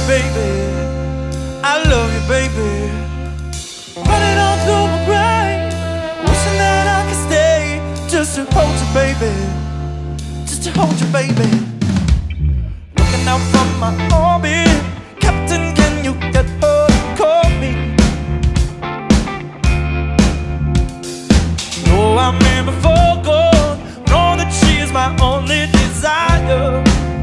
baby. I love you, baby. Running all through my brain, wishing that I could stay just to hold you, baby. Just to hold you, baby. Looking out from my orbit, Captain, can you get her to call me? No, I'm in before God, know that she is my only desire.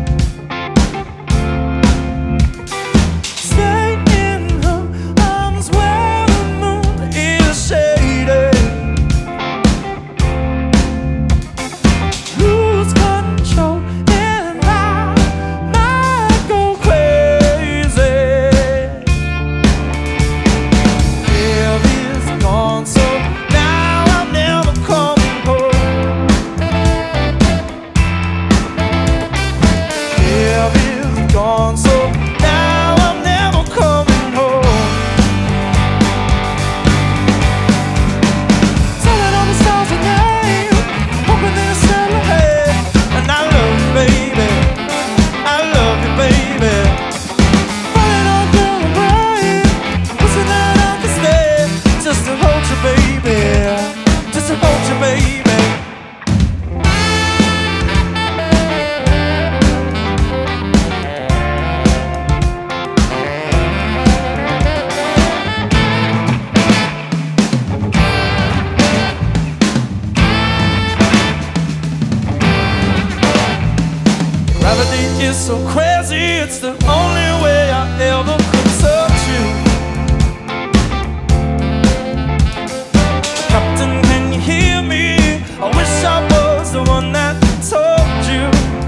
Gravity is so crazy, it's the only way I ever could touch you. Captain, can you hear me? I wish I was the one that told you.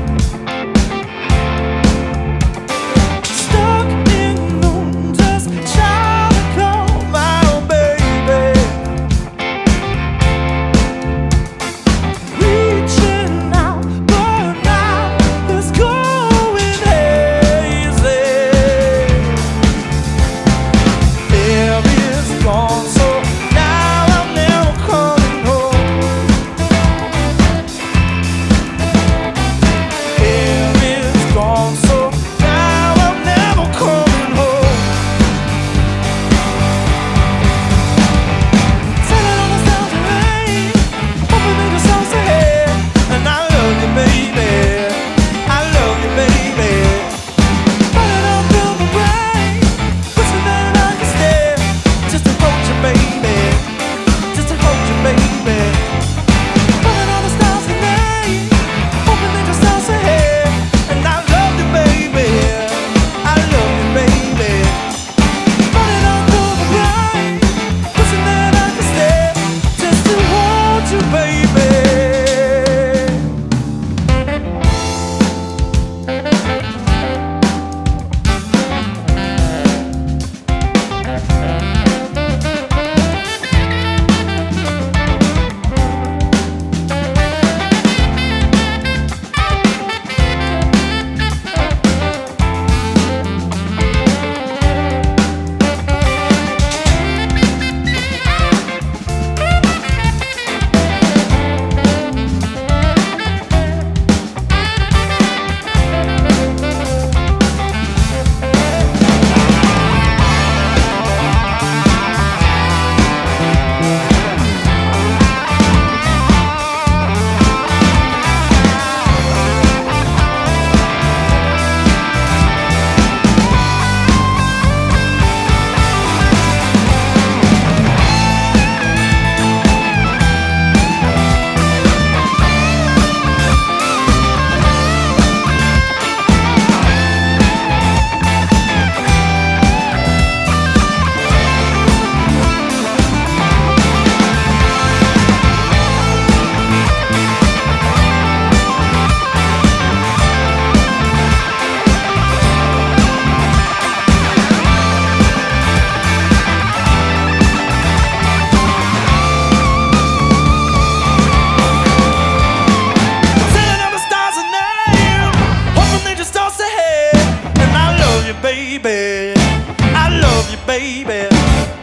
Stuck in the room, just trying to call my own baby. Reaching out, but now it's going hazy. Air is gone, so now I'm never coming home. Air is gone, so now I'm never coming home. Turning on the sounds of rain, hoping they just don't say, and I love you, baby. I love you, baby. Running all through my brain, wishing that I could stay just to hold you, baby. Just to hold you, baby. Running all the stars in rain, hoping they just don't say, and I love you, baby. I love you, baby. Running all through my brain, wishing that I could stay just to hold you, baby. Telling all the stars a name, hoping they just toss ahead. And I love you, baby. I love you, baby.